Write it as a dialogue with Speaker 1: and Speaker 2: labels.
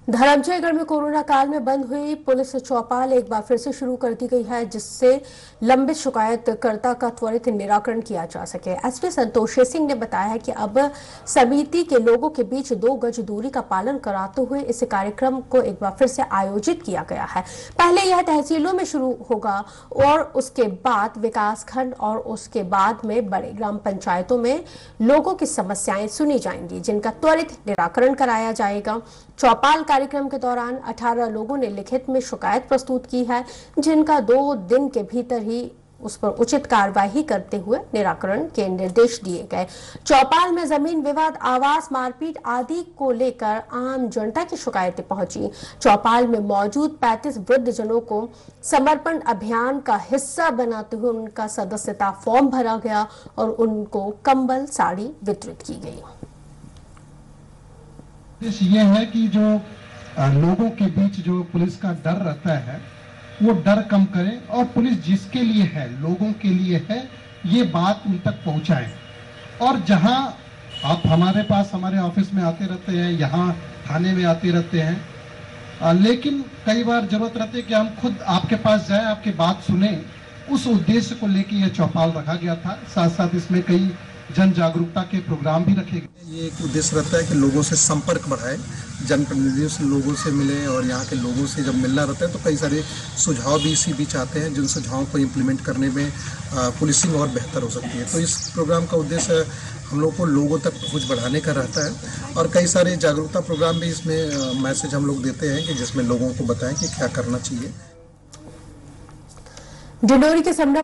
Speaker 1: धर्मजयगढ़ में कोरोना काल में बंद हुई पुलिस चौपाल एक बार फिर से शुरू कर दी गई है, जिससे लंबित शिकायतकर्ता का त्वरित निराकरण किया जा सके। एसपी संतोष सिंह ने बताया है कि अब समिति के लोगों के बीच 2 गज दूरी का पालन कराते हुए इस कार्यक्रम को एक बार फिर से आयोजित किया गया है। पहले यह तहसीलों में शुरू होगा और उसके बाद विकासखंड और उसके बाद में बड़े ग्राम पंचायतों में लोगों की समस्याएं सुनी जाएंगी, जिनका त्वरित निराकरण कराया जाएगा। चौपाल कार्यक्रम के दौरान 18 लोगों ने लिखित में शिकायत प्रस्तुत की है, जिनका 2 दिन के भीतर ही उस पर उचित कार्रवाई करते हुए निराकरण के निर्देश दिए गए। चौपाल में जमीन विवाद, आवास, मारपीट आदि को लेकर आम जनता की शिकायतें पहुंची। चौपाल में मौजूद 35 वृद्धजनों को समर्पण अभियान का हिस्सा बनाते हुए उनका सदस्यता फॉर्म भरा गया और उनको कंबल, साड़ी वितरित की गई।
Speaker 2: ये है कि जो लोगों के बीच जो पुलिस का डर रहता है वो डर कम करें और पुलिस जिसके लिए है, लोगों के लिए है, ये बात उन तक पहुंचाएं। और जहां आप हमारे पास हमारे ऑफिस में आते रहते हैं, यहाँ थाने में आते रहते हैं, लेकिन कई बार जरूरत रहती है कि हम खुद आपके पास जाएं, आपकी बात सुने। उस उद्देश्य को लेकर यह चौपाल रखा गया था। साथ साथ इसमें कई जन जागरूकता के प्रोग्राम भी रखे गए।
Speaker 3: ये एक उद्देश्य रहता है कि लोगों से संपर्क बढ़ाए, जनप्रतिनिधियों से लोगों से मिले और यहाँ के लोगों से जब मिलना रहता है तो कई सारे सुझाव भी इसी बीच आते हैं, जिन सुझावों को इम्प्लीमेंट करने में पुलिसिंग और बेहतर हो सकती है। तो इस प्रोग्राम का उद्देश्य हम लोग को लोगों तक पहुँच बढ़ाने का रहता है और कई सारे जागरूकता प्रोग्राम भी इसमें मैसेज हम लोग देते हैं कि जिसमें लोगों को बताएं कि क्या करना चाहिए।
Speaker 1: डिंडोरी के